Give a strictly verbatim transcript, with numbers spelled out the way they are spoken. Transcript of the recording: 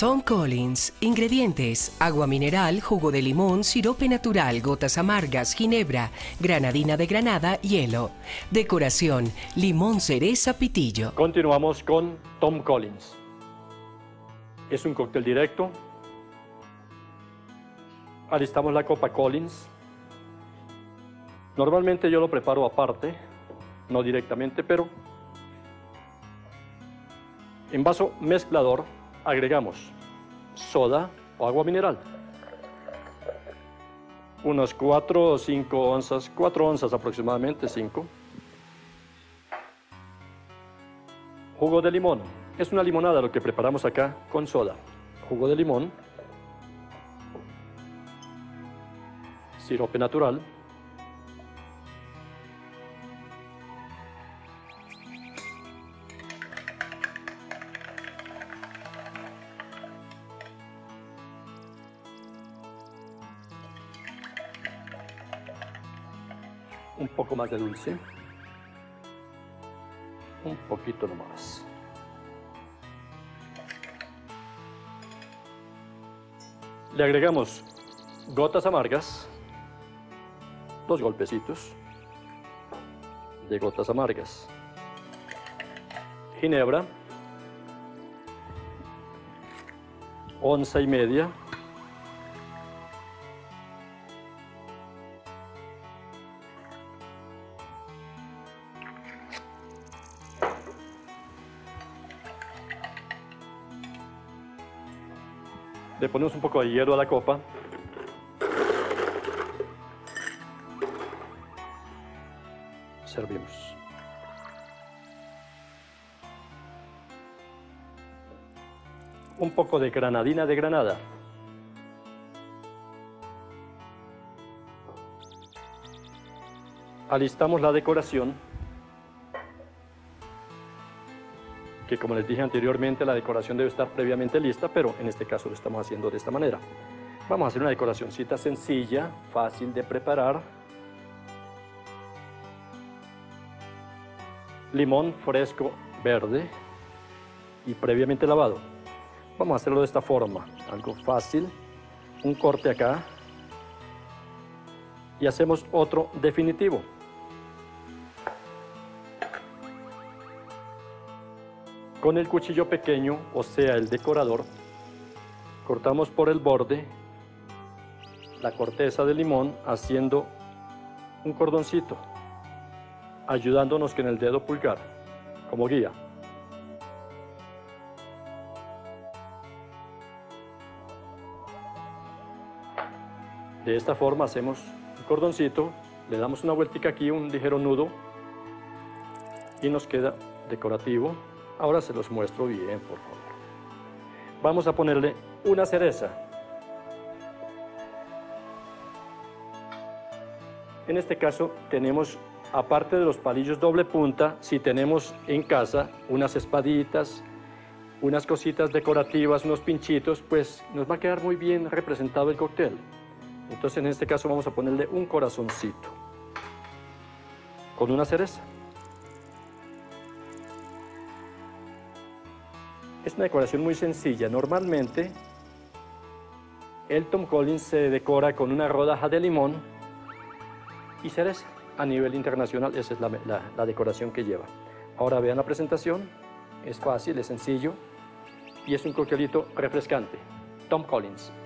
Tom Collins. Ingredientes: agua mineral, jugo de limón, sirope natural, gotas amargas, ginebra, granadina de Granada, hielo. Decoración: limón, cereza, pitillo. Continuamos con Tom Collins. Es un cóctel directo. Alistamos la copa Collins. Normalmente yo lo preparo aparte, no directamente, pero en vaso mezclador agregamos soda o agua mineral, unas cuatro o cinco onzas, cuatro onzas aproximadamente, cinco. Jugo de limón, es una limonada lo que preparamos acá con soda. Jugo de limón, sirope natural, un poco más de dulce, un poquito nomás. Le agregamos gotas amargas, dos golpecitos de gotas amargas, ginebra, onza y media, le ponemos un poco de hielo a la copa. Servimos. Un poco de granadina de Granada. Alistamos la decoración, que como les dije anteriormente, la decoración debe estar previamente lista, pero en este caso lo estamos haciendo de esta manera. Vamos a hacer una decoracióncita sencilla, fácil de preparar. Limón fresco verde y previamente lavado. Vamos a hacerlo de esta forma, algo fácil. Un corte acá y hacemos otro definitivo. Con el cuchillo pequeño, o sea el decorador, cortamos por el borde la corteza de limón haciendo un cordoncito, ayudándonos con el dedo pulgar como guía. De esta forma hacemos un cordoncito, le damos una vueltica aquí, un ligero nudo, y nos queda decorativo. Ahora se los muestro bien, por favor. Vamos a ponerle una cereza. En este caso tenemos, aparte de los palillos doble punta, si tenemos en casa unas espaditas, unas cositas decorativas, unos pinchitos, pues nos va a quedar muy bien representado el cóctel. Entonces en este caso vamos a ponerle un corazoncito con una cereza. Es una decoración muy sencilla. Normalmente el Tom Collins se decora con una rodaja de limón y cereza. A nivel internacional esa es la, la, la decoración que lleva. Ahora vean la presentación, es fácil, es sencillo y es un coctelito refrescante. Tom Collins.